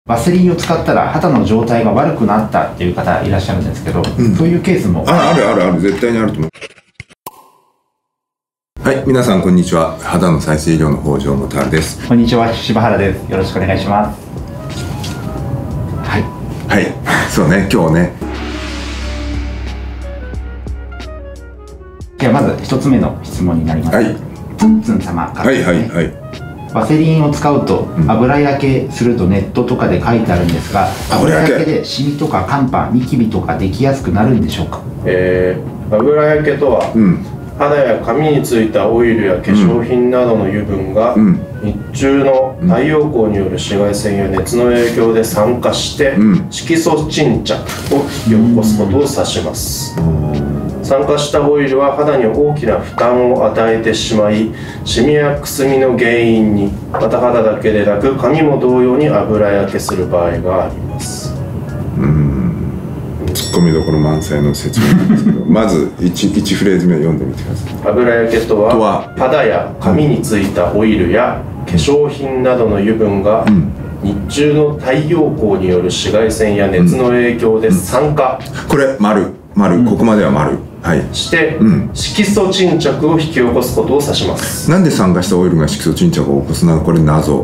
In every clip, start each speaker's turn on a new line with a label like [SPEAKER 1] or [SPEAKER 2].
[SPEAKER 1] ワセリンを使ったら肌の状態が悪くなったっていう方いらっしゃるんですけど、そういうケースも
[SPEAKER 2] ある絶対にあると思う。はい、皆さんこんにちは。肌の再生医療の北条元春です。
[SPEAKER 1] こんにちは、柴原です。よろしくお願いします。
[SPEAKER 2] はい、そうね、今日ね。
[SPEAKER 1] ではまず一つ目の質問になります。ツンツン様からですね。ワセリンを使うと油焼けするとネットとかで書いてあるんですが、油焼けでシミとかカンパ、ニキビとかできやすくなるんでしょうか？
[SPEAKER 3] 油焼けとは、肌や髪についたオイルや化粧品などの油分が日中の太陽光による紫外線や熱の影響で酸化して色素沈着を引き起こすことを指します。酸化したオイルは肌に大きな負担を与えてしまい、シミやくすみの原因に、また肌だけでなく髪も同様に油焼けする場合があります。
[SPEAKER 2] ツッコミどころ満載の説明なんですけどまず 1フレーズ目読んでみてください。
[SPEAKER 3] 油焼けとは肌や髪についたオイルや化粧品などの油分が日中の太陽光による紫外線や熱の影響で酸化、
[SPEAKER 2] これ丸ここまでは丸
[SPEAKER 3] して色素沈着を引き起こすことを指します。
[SPEAKER 2] なんで酸化したオイルが色素沈着を起こすのか、これ謎。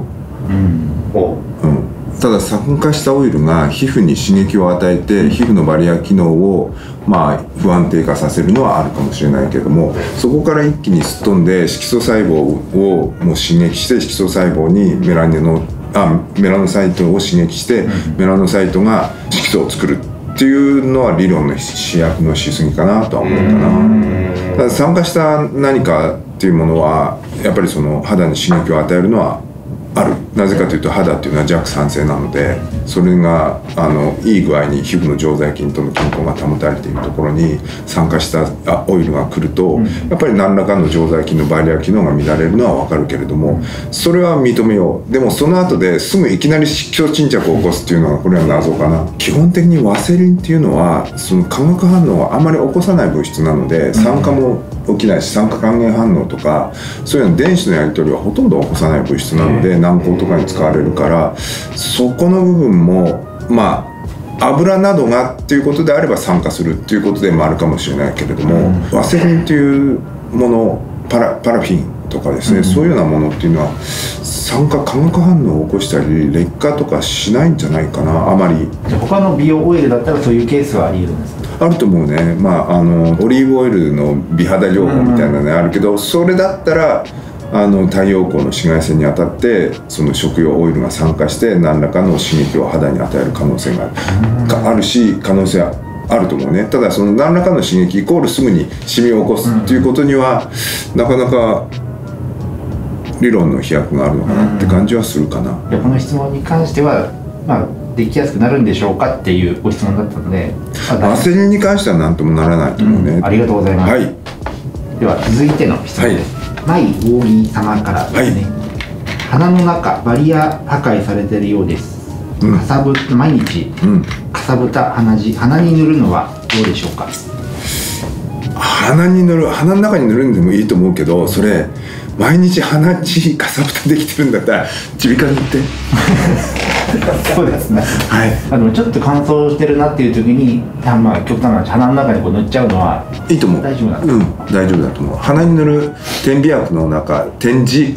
[SPEAKER 2] ただ酸化したオイルが皮膚に刺激を与えて皮膚のバリア機能を不安定化させるのはあるかもしれないけども、そこから一気にすっ飛んで色素細胞をもう刺激して、色素細胞にメラノサイトを刺激してメラノサイトが色素を作るっていうのは理論の飛躍のしすぎかなとは思うかな。ただ酸化した何かっていうものはやっぱりその肌に刺激を与えるのはある。なぜかというと肌っていうのは弱酸性なので、それがいい具合に皮膚の常在菌との均衡が保たれているところに酸化したオイルが来ると、やっぱり何らかの常在菌のバリア機能が乱れるのは分かるけれども、それは認めよう。でもその後ですぐいきなり色素沈着を起こすっていうのはこれは謎かな。基本的にワセリンっていうのはその化学反応をあまり起こさない物質なので、酸化も起きないし、酸化還元反応とかそういうの電子のやり取りはほとんど起こさない物質なので、軟膏とかに使われるから、そこの部分も油などがっていうことであれば酸化するっていうことでもあるかもしれないけれども、ワセリンっていうもの、パラフィンとかですね、そういうようなものっていうのは酸化化学反応を起こしたり劣化とかしないんじゃないかな、あまり。
[SPEAKER 1] じゃあ他の美容オイルだったらそういうケースはあり得るんですか？
[SPEAKER 2] あると思うね。オリーブオイルの美肌療法みたいなのあるけど、それだったら太陽光の紫外線に当たってその食用オイルが酸化して何らかの刺激を肌に与える可能性があるし、可能性はあると思うね。ただその何らかの刺激イコールすぐにシミを起こすっていうことにはなかなか理論の飛躍があるのかなって感じはするかな。
[SPEAKER 1] この質問に関してはできやすくなるんでしょうかっていうご質問だったので、
[SPEAKER 2] ワセリンに関しては何ともならないと思うね。
[SPEAKER 1] ありがとうございます。では続いての質問です。マイ・ウォーリー様からですね。鼻の中バリア破壊されているようです。毎日かさぶた鼻血、鼻に塗るのはどうでしょうか？
[SPEAKER 2] 鼻の中に塗るんでもいいと思うけど、それ毎日鼻血かさぶたできてるんだったら耳鼻科に行って
[SPEAKER 1] そうですね。ちょっと乾燥してるなっていう時に極端な話、鼻の中に塗っちゃうのはいいと思う。大丈夫なんですか？
[SPEAKER 2] 大丈夫だと思う。鼻に塗る点鼻薬の中、点鼻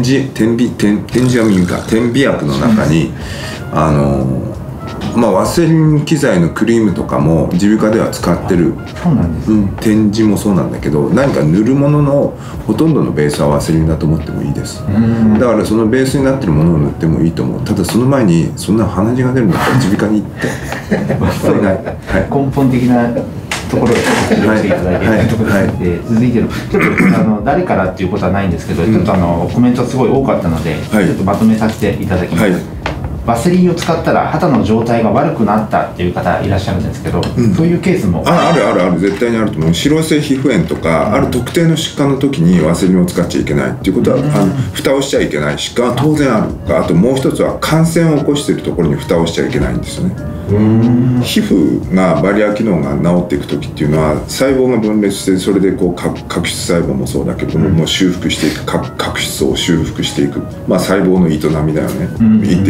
[SPEAKER 2] 薬の中にワセリン機材のクリームとかも耳鼻科では使ってる。
[SPEAKER 1] そうなんですね。
[SPEAKER 2] 点字もそうなんだけど、何か塗るもののほとんどのベースはワセリンだと思ってもいいです。だからそのベースになってるものを塗ってもいいと思う。ただその前にそんな鼻血が出るんだったら耳鼻科に行って
[SPEAKER 1] 根本的なところを治療していただいているところで、続いてのちょっと誰からっていうことはないんですけど、ちょっとコメントすごい多かったので、ちょっとまとめさせていただきます。ワセリンを使ったら肌の状態が悪くなったっていう方いらっしゃるんですけど、そういうケースも
[SPEAKER 2] ある絶対にあると思う。脂漏性皮膚炎とか、ある特定の疾患の時にワセリンを使っちゃいけないっていうことは、蓋をしちゃいけない疾患は当然ある。あともう一つは感染を起こしているところに蓋をしちゃいけないんですよね。皮膚がバリア機能が治っていく時っていうのは細胞が分裂して、それで角質細胞もそうだけども、もう修復していく、角質を修復していく、細胞の営みだよね、言ってみれば。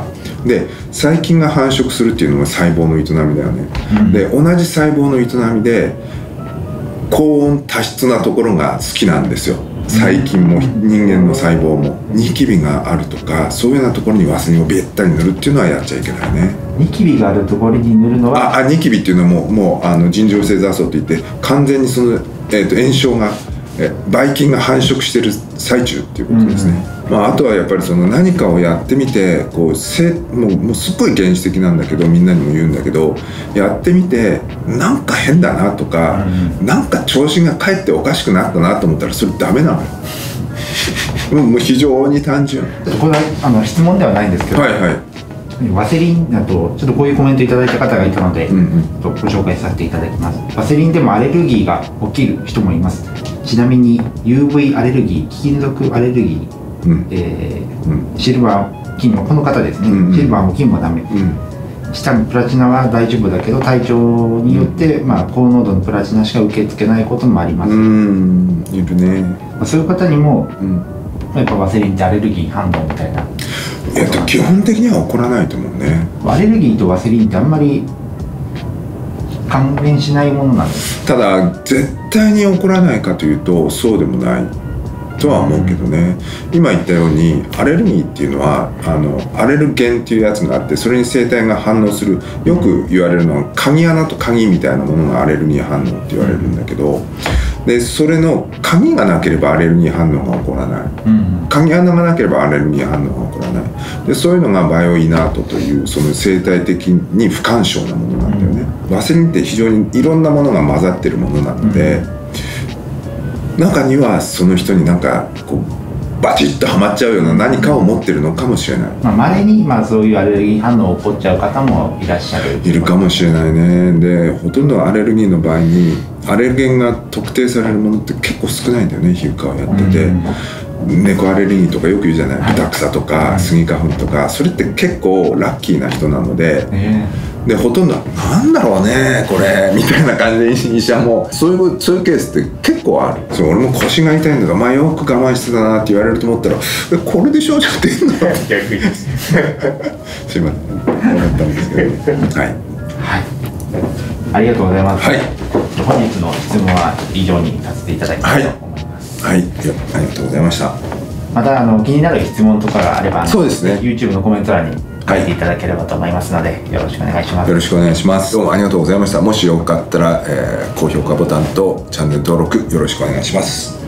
[SPEAKER 2] で細菌が繁殖するっていうのが細胞の営みだよね、で同じ細胞の営みで高温多湿なところが好きなんですよ。細菌も人間の細胞もニキビがあるとかそういうようなところにワセリンをべったり塗るっていうのはやっちゃいけないね。
[SPEAKER 1] ニキビがあるところに塗るのは
[SPEAKER 2] ニキビっていうのもう尋常性挫創といって完全にその、炎症がばい菌が繁殖してる最中っていうことですね、あとはやっぱりその何かをやってみてこうもうすっごい原始的なんだけどみんなにも言うんだけどやってみてなんか変だなとか、なんか調子がかえっておかしくなったなと思ったらそれダメなのよもう非常に単純。
[SPEAKER 1] これは質問ではないんですけど、ワセリンだとちょっとこういうコメントいただいた方がいたので、ご紹介させていただきます。ワセリンでもアレルギーが起きる人もいます。ちなみに UV アレルギー、貴金属アレルギー、シルバー、金もこの方ですね、シルバーも金もダメ、下のプラチナは大丈夫だけど体調によって、高濃度のプラチナしか受け付けないこともあります。
[SPEAKER 2] いるね。
[SPEAKER 1] そういう方にも、やっぱワセリンってアレルギー反応みたいな。
[SPEAKER 2] 基本的には起こらないと思うね。
[SPEAKER 1] アレルギーとワセリンってあんまり関連しないものなんです。
[SPEAKER 2] ただ絶対に起こらないかというとそうでもないとは思うけどね、今言ったようにアレルギーっていうのはアレルゲンっていうやつがあってそれに生体が反応する。よく言われるのは鍵穴と鍵みたいなものがアレルギー反応って言われるんだけど、でそれの鍵がなければアレルギー反応が起こらない、鍵穴がなければアレルギー反応が起こらない。でそういうのがバイオイナートというその生態的に不干渉なものなんだよね、ワセリンって非常にいろんなものが混ざってるものなので、中にはその人になんかこうバチッとはまっちゃうような何かを持ってるのかもしれない。
[SPEAKER 1] 稀にそういうアレルギー反応起こっちゃう方もいらっしゃる。
[SPEAKER 2] いるかもしれないね。でほとんどアレルギーの場合にアレルゲンが特定されるものって結構少ないんだよね。皮膚科をやってて、猫アレルギーとかよく言うじゃない、ブタクサとかスギ花粉とか、それって結構ラッキーな人なので、でほとんどなんだろうねこれみたいな感じで医者もそういうケースって結構ある。俺も腰が痛いんだけどよく我慢してたなって言われると思ったらこれで症状出んの
[SPEAKER 3] 逆に
[SPEAKER 2] すいません思ったんですけど
[SPEAKER 1] ありがとうございます。本日の質問は以上にさせていただきたいと思います。
[SPEAKER 2] ありがとうございました。
[SPEAKER 1] また気になる質問とかがあれば
[SPEAKER 2] そうですね
[SPEAKER 1] YouTube のコメント欄に書いていただければと思いますので、よろしくお願いします。
[SPEAKER 2] よろしくお願いします。どうもありがとうございました。もしよかったら、高評価ボタンとチャンネル登録よろしくお願いします。